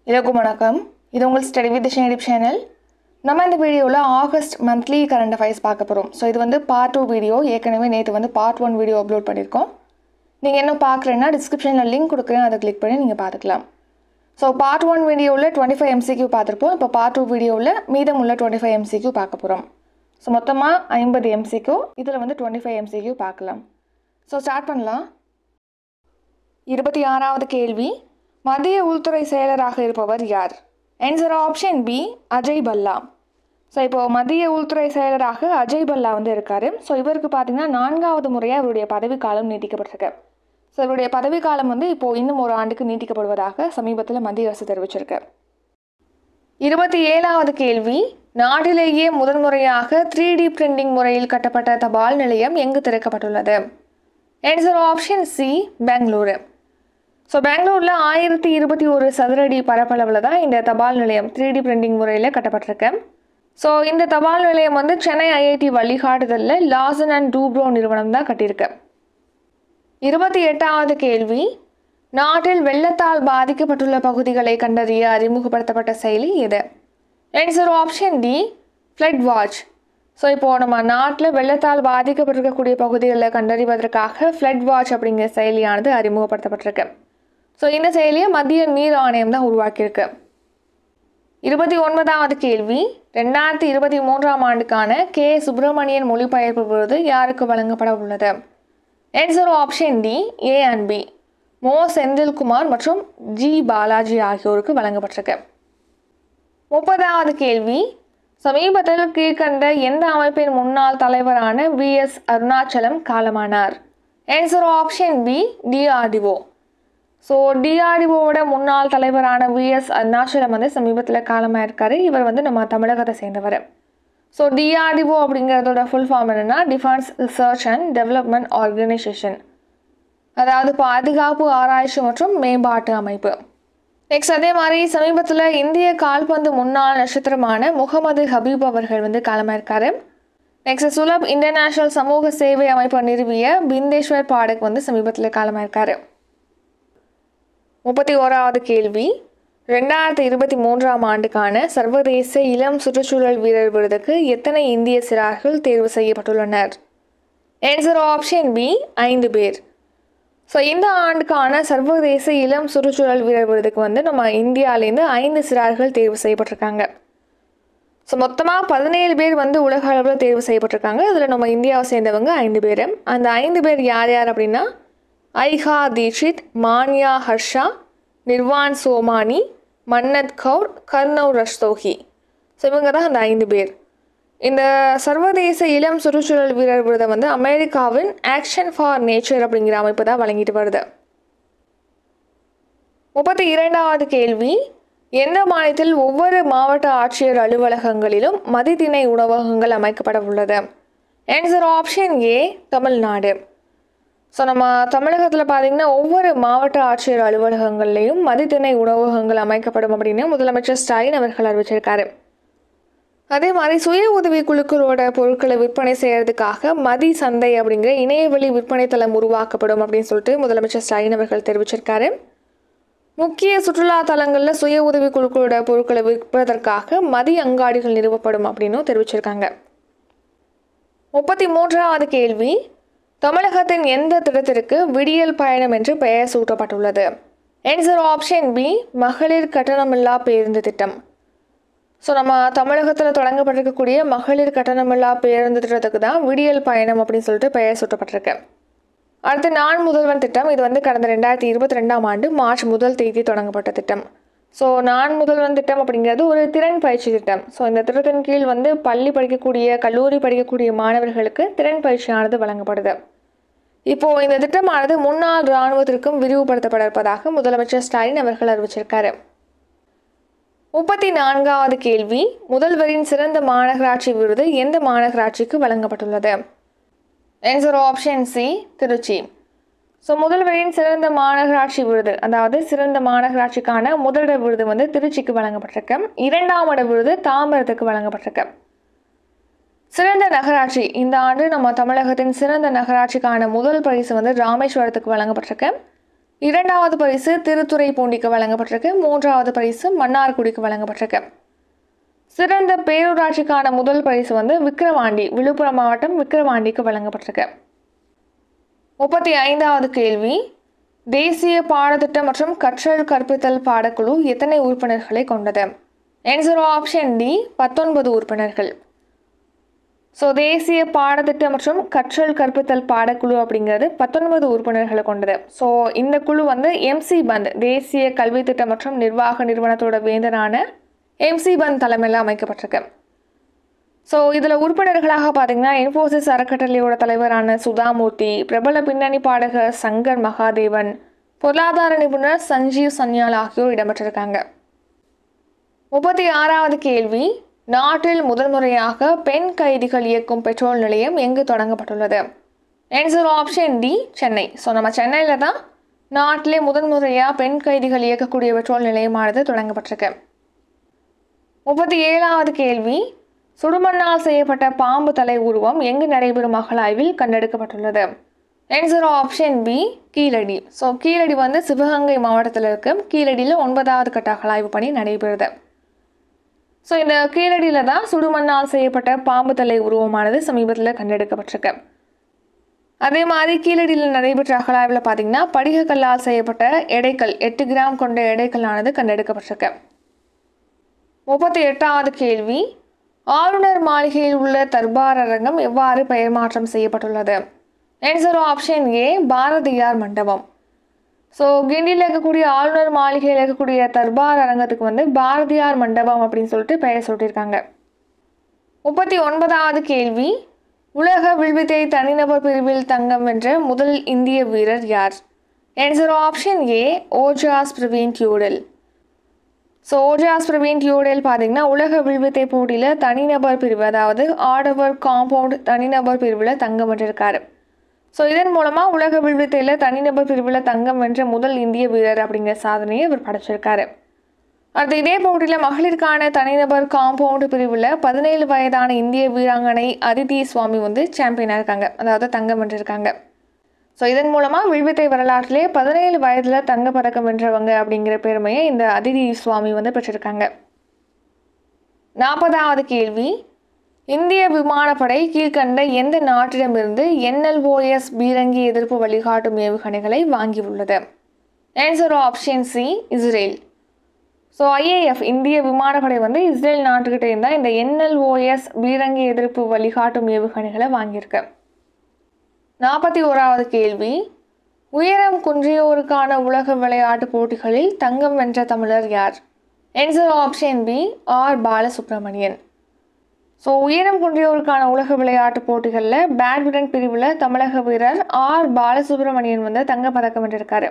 எல்லாருக்கும் வணக்கம். இது உங்கள் ஸ்டடி வித் ஷேனிப் சேனல். நம்ம இந்த வீடியோவில் ஆகஸ்ட் மந்த்லி கரண்ட் அஃபேர்ஸ் பார்க்க போகிறோம். ஸோ இது வந்து பார்ட் 2 வீடியோ. ஏற்கனவே நேற்று வந்து பார்ட் 1 வீடியோ அப்லோட் பண்ணியிருக்கோம். நீங்கள் இன்னும் பார்க்குறேன்னா டிஸ்கிரிப்ஷனில் லிங்க் கொடுக்குறேன், அதை கிளிக் பண்ணி நீங்கள் பார்த்துக்கலாம். ஸோ பார்ட் 1 வீடியோவில் 25 MCQ பார்த்துருப்போம். இப்போ பார்ட் 2 வீடியோவில் மீதமுள்ள 25 MCQ பார்க்க போகிறோம். ஸோ மொத்தமாக 50 MCQ, இதில் வந்து 25 MCQ பார்க்கலாம். ஸோ ஸ்டார்ட் பண்ணலாம். 26வது கேள்வி, மத்திய உள்துறை செயலராக இருப்பவர் யார்? Answer option B, Ajay Bhalla. So இப்போது மத்திய உள்துறை செயலராக அஜய் பல்லா வந்து இருக்கார். ஸோ இவருக்கு பார்த்தீங்கன்னா 4வது முறையாக இவருடைய பதவிக்காலம் நீட்டிக்கப்பட்டிருக்கு. ஸோ இவருடைய பதவிக்காலம் வந்து இப்போது இன்னும் ஒரு ஆண்டுக்கு நீட்டிக்கப்படுவதாக சமீபத்தில் மத்திய அரசு தெரிவிச்சிருக்கு. 27வது கேள்வி, நாட்டிலேயே முதன்முறையாக 3D பிரிண்டிங் முறையில் கட்டப்பட்ட தபால் நிலையம் எங்கு திறக்கப்பட்டுள்ளது? Answer option C, Bengaluru. So பெங்களூரில் 1021 சதுரடி பரப்பளவில் தான் இந்த தபால் நிலையம் 3D பிரிண்டிங் முறையில் கட்டப்பட்டிருக்கு. ஸோ இந்த தபால் நிலையம் வந்து சென்னை IIT வழிகாட்டுதலில் லாசன் அண்ட் டூப்ரோ நிறுவனம் தான் கட்டியிருக்கு. 28வது கேள்வி, நாட்டில் வெள்ளத்தால் பாதிக்கப்பட்டுள்ள பகுதிகளை கண்டறிய அறிமுகப்படுத்தப்பட்ட செயலி எது? Answer option D, flood watch. So இப்போது நம்ம நாட்டில் வெள்ளத்தால் பாதிக்கப்பட்டிருக்கக்கூடிய பகுதிகளை கண்டறிவதற்காக ஃப்ளட் வாட்ச் அப்படிங்கிற செயலியானது அறிமுகப்படுத்தப்பட்டிருக்கு. ஸோ இந்த செயலியை மத்திய நீர் ஆணையம் தான் உருவாக்கியிருக்கு. 29வது கேள்வி, 2023ஆம் ஆண்டுக்கான கே சுப்பிரமணியன் மொழிபெயர்ப்பு விருது யாருக்கு வழங்கப்பட உள்ளது? Answer option D, A and B, மோ செந்தில்குமார் மற்றும் ஜி பாலாஜி ஆகியோருக்கு வழங்கப்பட்டிருக்கு. 30வது கேள்வி, சமீபத்தில் கீழ்கண்ட எந்த அமைப்பின் முன்னாள் தலைவரான VS அருணாச்சலம் காலமானார்? Answer option B, DRDO. So DRDOவோட முன்னாள் தலைவரான VS அருணாச்சலம் வந்து சமீபத்தில் காலமாயிருக்காரு. இவர் வந்து நம்ம தமிழகத்தை சேர்ந்தவர். ஸோ DRDO அப்படிங்கிறதோட ஃபுல் ஃபார்ம் என்னென்னா defence research and development organisation, அதாவது பாதுகாப்பு ஆராய்ச்சி மற்றும் மேம்பாட்டு அமைப்பு. நெக்ஸ்ட் அதே மாதிரி சமீபத்தில் இந்திய கால்பந்து முன்னாள் நட்சத்திரமான முகமது ஹபீப் அவர்கள் வந்து காலமாயிருக்காரு. நெக்ஸ்ட் சுலப் இன்டர்நேஷ்னல் சமூக சேவை அமைப்பை நிறுவிய பிந்தேஸ்வர் பாடக் வந்து சமீபத்தில் காலமாயிருக்காரு. 31வது கேள்வி, 2023ஆம் ஆண்டுக்கான சர்வதேச இளம் சுற்றுச்சூழல் வீரர் விருதுக்கு எத்தனை இந்திய சிறார்கள் தேர்வு செய்யப்பட்டுள்ளனர்? ஆன்சர் ஆப்ஷன் பி, 5 பேர். ஸோ இந்த ஆண்டுக்கான சர்வதேச இளம் சுற்றுச்சூழல் வீரர் விருதுக்கு வந்து நம்ம இந்தியாவிலேருந்து 5 சிறார்கள் தேர்வு செய்யப்பட்டிருக்காங்க. ஸோ மொத்தமாக 17 பேர் வந்து உலக அளவில் தேர்வு செய்யப்பட்டிருக்காங்க. இதில் நம்ம இந்தியாவை சேர்ந்தவங்க 5 பேர். அந்த 5 பேர் யார் யார் அப்படின்னா ஐஹா தீட்சித், மான்யா ஹர்ஷா, நிர்வான் சோமானி, மன்னத் கவுர், கர்ணவ் ரஸ்தோகி. ஸோ இவங்க தான் அந்த 5 பேர். இந்த சர்வதேச இளம் சுற்றுச்சூழல் வீரர் விருதை வந்து அமெரிக்காவின் ஆக்ஷன் ஃபார் நேச்சர் அப்படிங்கிற அமைப்பு தான் வழங்கிட்டு வருது. 32வது கேள்வி, எந்த மாநிலத்தில் ஒவ்வொரு மாவட்ட ஆட்சியர் அலுவலகங்களிலும் மதிதிணை உணவகங்கள் அமைக்கப்பட உள்ளது? Answer option A, Tamil Nadu. So நம்ம தமிழகத்தில் பார்த்திங்கன்னா ஒவ்வொரு மாவட்ட ஆட்சியர் அலுவலகங்கள்லேயும் மதிதிணை உணவகங்கள் அமைக்கப்படும் அப்படின்னு முதலமைச்சர் ஸ்டாலின் அவர்கள் அறிவிச்சிருக்காரு. அதே மாதிரி சுய உதவி குழுக்களோட பொருட்களை விற்பனை செய்கிறதுக்காக மதி சந்தை அப்படிங்கிற இணையவழி விற்பனை தளம் உருவாக்கப்படும் அப்படின்னு சொல்லிட்டு முதலமைச்சர் ஸ்டாலின் அவர்கள் தெரிவிச்சிருக்காரு. முக்கிய சுற்றுலா தலங்களில் சுய உதவி குழுக்களோட பொருட்களை விற்பதற்காக மதி அங்காடிகள் நிறுவப்படும் அப்படின்னும் தெரிவிச்சிருக்காங்க. 33வது கேள்வி, தமிழகத்தின் எந்த திட்டத்திற்கு விடியல் பயணம் என்று பெயர் சூட்டப்பட்டுள்ளது? ஆன்சர் ஆப்ஷன் பி, மகளிர் கட்டணமில்லா பேருந்து திட்டம். ஸோ நம்ம தமிழகத்தில் தொடங்கப்பட்டிருக்கக்கூடிய மகளிர் கட்டணமில்லா பேருந்து திட்டத்துக்கு தான் விடியல் பயணம் அப்படின்னு சொல்லிட்டு பெயர் சூட்டப்பட்டிருக்கு. அடுத்து நான் முதல்வன் திட்டம். இது வந்து கடந்த 2022ஆம் ஆண்டு மார்ச் 1 தேதி தொடங்கப்பட்ட திட்டம். ஸோ நான் முதல்வன் திட்டம் அப்படிங்கிறது ஒரு திறன் பயிற்சி திட்டம். ஸோ இந்த திட்டத்தின் கீழ் வந்து பள்ளி படிக்கக்கூடிய கல்லூரி படிக்கக்கூடிய மாணவர்களுக்கு திறன் பயிற்சியானது வழங்கப்படுது. இப்போது இந்த திட்டமானது முன்னாள் இராணுவத்திற்கும் விரிவுபடுத்தப்பட இருப்பதாக முதலமைச்சர் ஸ்டாலின் அவர்கள் அறிவிச்சிருக்காரு. 34வது கேள்வி, முதல்வரின் சிறந்த மாநகராட்சி விருது எந்த மாநகராட்சிக்கு வழங்கப்பட்டுள்ளது? Answer option C, Trichy. So முதல்வரின் சிறந்த மாநகராட்சி விருது, அதாவது சிறந்த மாநகராட்சிக்கான முதலிட விருது வந்து திருச்சிக்கு வழங்கப்பட்டிருக்கு. 2ஆம் இட விருது தாம்பரத்துக்கு வழங்கப்பட்டிருக்கு. சிறந்த நகராட்சி, இந்த ஆண்டு நம்ம தமிழகத்தின் சிறந்த நகராட்சிக்கான முதல் பரிசு வந்து ராமேஸ்வரத்துக்கு வழங்கப்பட்டிருக்கு. இரண்டாவது பரிசு திருத்துறைப்பூண்டிக்கு வழங்கப்பட்டிருக்கு. மூன்றாவது பரிசு மன்னார்குடிக்கு வழங்கப்பட்டிருக்கு. சிறந்த பேரூராட்சிக்கான முதல் பரிசு வந்து விக்கிரவாண்டி, விழுப்புரம் மாவட்டம் விக்கிரவாண்டிக்கு வழங்கப்பட்டிருக்கு. 35வது கேள்வி, தேசிய பாடத்திட்டம் மற்றும் கற்றல் கற்பித்தல் பாடக்குழு எத்தனை உறுப்பினர்களை கொண்டது? ஆன்சர் ஆப்ஷன் டி 19 உறுப்பினர்கள். ஸோ தேசிய பாடத்திட்டம் மற்றும் கற்றல் கற்பித்தல் பாடக்குழு அப்படிங்கிறது 19 உறுப்பினர்களை கொண்டது. ஸோ இந்த குழு வந்து எம்சி பந்த், தேசிய கல்வித்திட்டம் மற்றும் நிர்வாக நிறுவனத்தோட வேந்தரான எம்சி பந்த் தலைமையில் அமைக்கப்பட்டிருக்கு. ஸோ இதில் உறுப்பினர்களாக பார்த்தீங்கன்னா இன்ஃபோசிஸ் அறக்கட்டளையோட தலைவரான சுதாமூர்த்தி, பிரபல பின்னணி பாடகர் சங்கர் மகாதேவன், பொருளாதார நிபுணர் சஞ்சீவ் சன்யால் ஆகியோர் இடம்பெற்றிருக்காங்க. 36வது கேள்வி, நாட்டில் முதன்முறையாக பெண் கைதிகள் இயக்கும் பெட்ரோல் நிலையம் எங்கு தொடங்கப்பட்டுள்ளது? Answer option D Chennai. So நம்ம சென்னையில் தான் நாட்டிலே முதன்முறையாக பெண் கைதிகள் இயக்கக்கூடிய பெட்ரோல் நிலையமானது தொடங்கப்பட்டிருக்கு. 37வது கேள்வி, சுடுமண்ணால் செய்யப்பட்ட பாம்பு தலை உருவம் எங்கு நடைபெறும் அகழாய்வில் கண்டெடுக்கப்பட்டுள்ளது? Answer option B Keezhadi. So Keezhadi வந்து சிவகங்கை மாவட்டத்தில் இருக்கு. கீழடியில் 9வது கட்ட அகழாய்வு பணி நடைபெறுது. ஸோ இந்த கீழடியில் தான் சுடுமண்ணால் செய்யப்பட்ட பாம்பு தலை உருவமானது சமீபத்தில் கண்டெடுக்கப்பட்டிருக்கு. அதே மாதிரி கீழடியில் நடைபெற்ற அகழாய்வில் பார்த்தீங்கன்னா படிகக்கல்லால் செய்யப்பட்ட எடைக்கல் 8 கிராம் கொண்ட எடைக்கல்லானது கண்டெடுக்கப்பட்டிருக்கு. 38வது கேள்வி, ஆளுநர் மாளிகையில் உள்ள தர்பார் அரங்கம் எவ்வாறு பெயர் மாற்றம் செய்யப்பட்டுள்ளது? ஆன்சர் ஆப்ஷன் ஏ பாரதியார் மண்டபம். ஸோ கிண்டியில் இருக்கக்கூடிய ஆளுநர் மாளிகையில் இருக்கக்கூடிய தர்பார் அரங்கத்துக்கு வந்து பாரதியார் மண்டபம் அப்படின்னு சொல்லிட்டு பெயர் சொல்லியிருக்காங்க. 39வது கேள்வி, உலக வில்வித்தை தனிநபர் பிரிவில் தங்கம் வென்ற முதல் இந்திய வீரர் யார்? Answer option A Ojas Praveen Deotale. So Ojas Praveen Deotale பார்த்தீங்கன்னா உலக வில்வித்தை போட்டியில் தனிநபர் பிரிவு, அதாவது ஆடவர் காம்பவுண்ட் தனிநபர் பிரிவில் தங்கம் வென்றிருக்காரு. ஸோ இதன் மூலமாக உலக வில்வித்தையில் தனிநபர் பிரிவில் தங்கம் வென்ற முதல் இந்திய வீரர் அப்படிங்கிற சாதனையை இவர் படைச்சிருக்காரு. அடுத்து இதே போட்டியில் மகளிருக்கான தனிநபர் காம்பவுண்ட் பிரிவில் 17 வயதான இந்திய வீராங்கனை அதிதி சுவாமி வந்து சாம்பியனாக இருக்காங்க, அதாவது தங்கம் வென்றிருக்காங்க. ஸோ இதன் மூலமாக வில்வித்தை வரலாற்றிலே 17 வயதில் தங்கப்பதக்கம் வென்றவங்க அப்படிங்கிற பெருமையை இந்த அதிதி சுவாமி வந்து பெற்றிருக்காங்க. 40வது கேள்வி, இந்திய விமானப்படை கீழ்கண்ட எந்த நாட்டிடமிருந்து NLOS பீரங்கி எதிர்ப்பு வழிகாட்டும் ஏவுகணைகளை வாங்கியுள்ளது? Answer option C Israel. So IAF இந்திய விமானப்படை வந்து இஸ்ரேல் நாட்டுக்கிட்ட இருந்தால் இந்த NLOS பீரங்கி எதிர்ப்பு வழிகாட்டும் ஏவுகணைகளை வாங்கியிருக்கு. 41வது கேள்வி, உயரம் குன்றியோருக்கான உலக விளையாட்டுப் போட்டிகளில் தங்கம் வென்ற தமிழர் யார்? Answer option B R Balasubramanian. So உயரம் குன்றியோருக்கான உலக விளையாட்டுப் போட்டிகளில் பேட்மிண்டன் பிரிவில் தமிழக வீரர் ஆர் பாலசுப்ரமணியன் வந்து தங்கப்பதக்கம் வென்றிருக்காரு.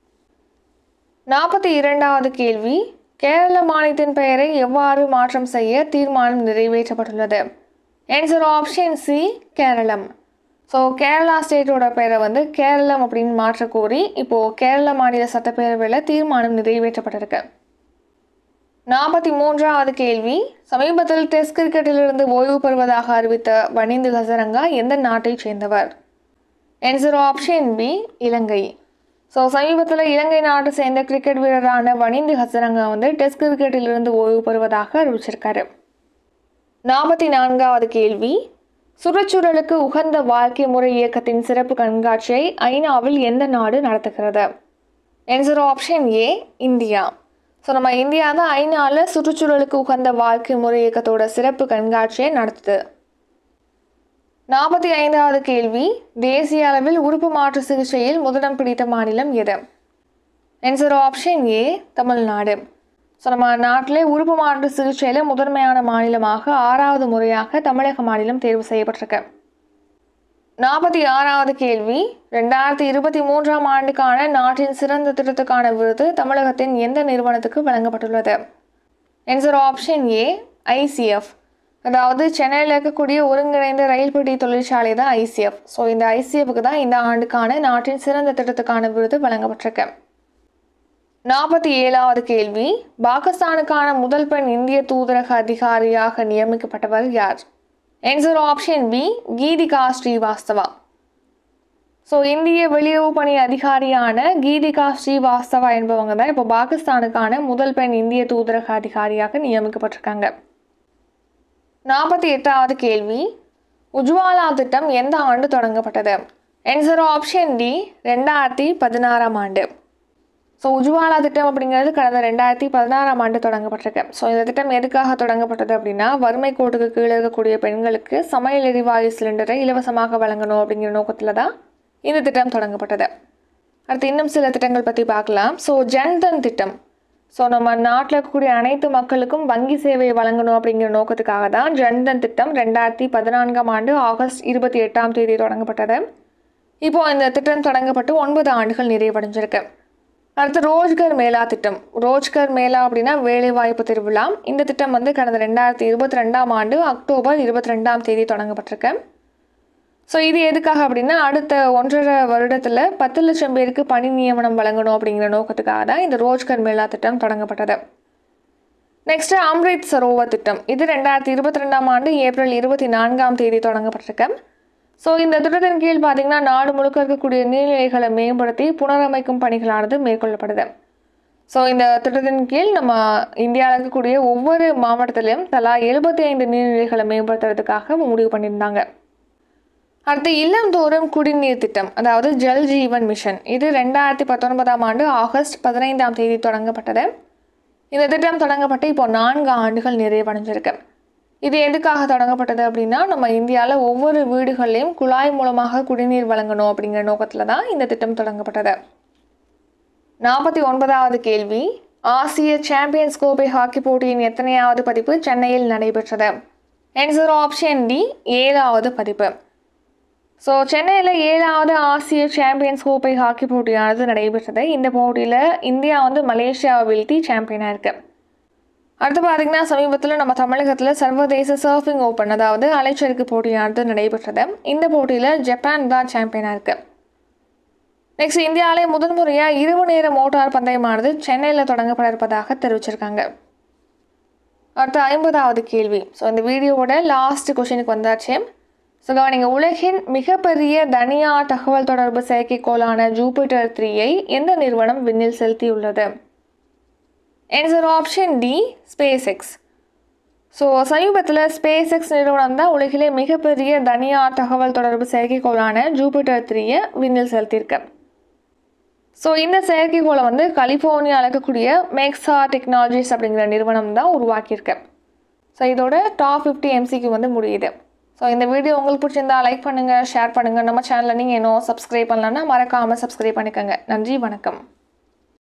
42வது கேள்வி, கேரள மாநிலத்தின் பெயரை எவ்வாறு மாற்றம் செய்ய தீர்மானம் நிறைவேற்றப்பட்டுள்ளது? Answer option C Keralam. So Kerala ஸ்டேட்டோட பெயரை வந்து கேரளம் அப்படின்னு மாற்றக்கோரி இப்போது கேரள மாநில சட்டப்பேரவையில் தீர்மானம் நிறைவேற்றப்பட்டிருக்கு. 43வது கேள்வி, சமீபத்தில் டெஸ்ட் கிரிக்கெட்டிலிருந்து ஓய்வு பெறுவதாக அறிவித்த வனிந்து ஹசரங்கா எந்த நாட்டைச் சேர்ந்தவர்? Answer option B Ilangai. So சமீபத்தில் இலங்கை நாட்டை சேர்ந்த கிரிக்கெட் வீரரான வனிந்து ஹசரங்கா வந்து டெஸ்ட் கிரிக்கெட்டிலிருந்து ஓய்வு பெறுவதாக அறிவிச்சிருக்காரு. 44வது கேள்வி, சுற்றுச்சூழலுக்கு உகந்த வாழ்க்கை முறை இயக்கத்தின் சிறப்பு கண்காட்சியை ஐநாவில் எந்த நாடு நடத்துகிறது? Answer option A India. So நம்ம இந்தியா தான் ஐநாவில் சுற்றுச்சூழலுக்கு உகந்த வாழ்க்கை முறை இயக்கத்தோட சிறப்பு கண்காட்சியை நடத்துது. 45வது கேள்வி, தேசிய அளவில் உறுப்பு மாற்று சிகிச்சையில் முதலிடம் பிடித்த மாநிலம் எது? Answer option A Tamil Nadu. So நம்ம நாட்டிலே உறுப்பு மாற்று சிகிச்சையில் முதன்மையான மாநிலமாக 6வது முறையாக தமிழக மாநிலம் தேர்வு செய்யப்பட்டிருக்கு. 46வது கேள்வி, 2023ஆம் ஆண்டுக்கான நாட்டின் சிறந்த திட்டத்துக்கான விருது தமிழகத்தின் எந்த நிறுவனத்துக்கு வழங்கப்பட்டுள்ளது? Answer option A ICF. அதாவது சென்னையில் இருக்கக்கூடிய ஒருங்கிணைந்த ரயில் பெட்டி தொழிற்சாலை தான் ICF. ஸோ இந்த ICFக்கு தான் இந்த ஆண்டுக்கான நாட்டின் சிறந்த திட்டத்துக்கான விருது வழங்கப்பட்டிருக்கு. 47வது கேள்வி, பாகிஸ்தானுக்கான முதல் பெண் இந்திய தூதரக அதிகாரியாக நியமிக்கப்பட்டவர் யார்? Answer option B Geetika Srivastava. So இந்திய வெளியுறவு பணி அதிகாரியான கீதிகா ஸ்ரீவாஸ்தவா என்பவங்க தான் இப்போ பாகிஸ்தானுக்கான முதல் பெண் இந்திய தூதரக அதிகாரியாக நியமிக்கப்பட்டிருக்காங்க. 48வது கேள்வி, உஜ்வாலா திட்டம் எந்த ஆண்டு தொடங்கப்பட்டது? ஆன்சர் ஆப்ஷன் டி 2016ஆம் ஆண்டு. ஸோ உஜ்வாலா திட்டம் அப்படிங்கிறது கடந்த 2016ஆம் ஆண்டு தொடங்கப்பட்டிருக்கு. ஸோ இந்த திட்டம் எதுக்காக தொடங்கப்பட்டது அப்படின்னா, வறுமை கோட்டுக்கு கீழே இருக்கக்கூடிய பெண்களுக்கு சமையல் எரிவாயு சிலிண்டரை இலவசமாக வழங்கணும் அப்படிங்கிற நோக்கத்தில் தான் இந்த திட்டம் தொடங்கப்பட்டது. அடுத்து இன்னும் சில திட்டங்கள் பற்றி பார்க்கலாம். ஸோ ஜன்தன் திட்டம், ஸோ நம்ம நாட்டில் இருக்கக்கூடிய அனைத்து மக்களுக்கும் வங்கி சேவை வழங்கணும் அப்படிங்கிற நோக்கத்துக்காக தான் ஜன்தன் திட்டம் 2014ஆம் ஆண்டு ஆகஸ்ட் 28ஆம் தேதி தொடங்கப்பட்டது. இப்போது இந்த திட்டம் தொடங்கப்பட்டு 9 ஆண்டுகள் நிறைவடைஞ்சிருக்கு. அடுத்து ரோஜ்கர் மேளா திட்டம். ரோஜ்கர் மேளா அப்படின்னா வேலைவாய்ப்பு திருவிழா. இந்த திட்டம் வந்து கடந்த 2022ஆம் ஆண்டு அக்டோபர் 22ஆம் தேதி தொடங்கப்பட்டிருக்கு. ஸோ இது எதுக்காக அப்படின்னா, அடுத்த 1.5 வருடத்தில் 10 லட்சம் பேருக்கு பணி நியமனம் வழங்கணும் அப்படிங்கிற நோக்கத்துக்காக தான் இந்த ரோஜ்கர் மேளா திட்டம் தொடங்கப்பட்டது. நெக்ஸ்ட் அம்ரித் சரோவர் திட்டம். இது 2022ஆம் ஆண்டு ஏப்ரல் 24ஆம் தேதி தொடங்கப்பட்டிருக்கு. ஸோ இந்த திட்டத்தின் கீழ் பார்த்தீங்கன்னா நாடு முழுக்க இருக்கக்கூடிய நீர்நிலைகளை மேம்படுத்தி புனரமைக்கும் பணிகளானது மேற்கொள்ளப்படுது. ஸோ இந்த திட்டத்தின் கீழ் நம்ம இந்தியாவில் இருக்கக்கூடிய ஒவ்வொரு மாவட்டத்திலையும் தலா 75 நீர்நிலைகளை மேம்படுத்துறதுக்காக முடிவு பண்ணியிருந்தாங்க. அடுத்து இல்லந்தோறும் குடிநீர் திட்டம், அதாவது ஜல் ஜீவன் மிஷன். இது 2019ஆம் ஆண்டு ஆகஸ்ட் 15ஆம் தேதி தொடங்கப்பட்டது. இந்த திட்டம் தொடங்கப்பட்டு இப்போ 4 ஆண்டுகள் நிறைவடைஞ்சிருக்கு. இது எதுக்காக தொடங்கப்பட்டது அப்படின்னா, நம்ம இந்தியாவில் ஒவ்வொரு வீடுகள்லையும் குழாய் மூலமாக குடிநீர் வழங்கணும் அப்படிங்கிற நோக்கத்தில் தான் இந்த திட்டம் தொடங்கப்பட்டது. 49வது கேள்வி, ஆசிய சாம்பியன்ஸ் கோப்பை ஹாக்கி போட்டியின் எத்தனையாவது பதிப்பு சென்னையில் நடைபெற்றது? ஆன்சர் ஆப்ஷன் டி 7வது பதிப்பு. ஸோ சென்னையில் 7வது ஆசிய சாம்பியன்ஸ் கோப்பை ஹாக்கி போட்டியானது நடைபெற்றது. இந்த போட்டியில் இந்தியா வந்து மலேசியாவை வீழ்த்தி சாம்பியனாக இருக்கு. அடுத்து பார்த்தீங்கன்னா சமீபத்தில் நம்ம தமிழகத்தில் சர்வதேச சர்ஃபிங் ஓப்பன், அதாவது அலைச்சறுக்கு போட்டியானது நடைபெற்றது. இந்த போட்டியில் ஜப்பான் தான் சாம்பியனாக இருக்கு. நெக்ஸ்ட் இந்தியாவிலே முதன்முறையாக இரவு நேர மோட்டார் பந்தயமானது சென்னையில் தொடங்கப்பட இருப்பதாக தெரிவிச்சிருக்காங்க. அடுத்து 50வது கேள்வி. ஸோ இந்த வீடியோவோட லாஸ்ட் கொஸ்டினுக்கு வந்தாச்சு. ஸோ நீங்கள் உலகின் மிகப்பெரிய தனியார் தகவல் தொடர்பு செயற்கைக்கோளான ஜூபிட்டர் 3ஐ எந்த நிறுவனம் விண்ணில் செலுத்தியுள்ளது? Answer option D SpaceX. So சமீபத்தில் ஸ்பேஸ் எக்ஸ் நிறுவனம் தான் உலகிலே மிகப்பெரிய தனியார் தகவல் தொடர்பு செயற்கைக்கோளான ஜூபிட்டர் 3ஐ விண்ணில் செலுத்தியிருக்கு. ஸோ இந்த செயற்கைக்கோளை வந்து கலிஃபோர்னியாவில் இருக்கக்கூடிய மேக்ஸா டெக்னாலஜிஸ் அப்படிங்கிற நிறுவனம் தான் உருவாக்கியிருக்கு. ஸோ இதோட டாப் 50 MCQ வந்து முடியுது. ஸோ இந்த வீடியோ உங்களுக்கு பிடிச்சிருந்தா லைக் பண்ணுங்கள், ஷேர் பண்ணுங்கள். நம்ம சேனலில் நீங்கள் இன்னும் சப்ஸ்கிரைப் பண்ணலன்னா மறக்காமல் சப்ஸ்கிரைப் பண்ணிக்கோங்க. நன்றி, வணக்கம்.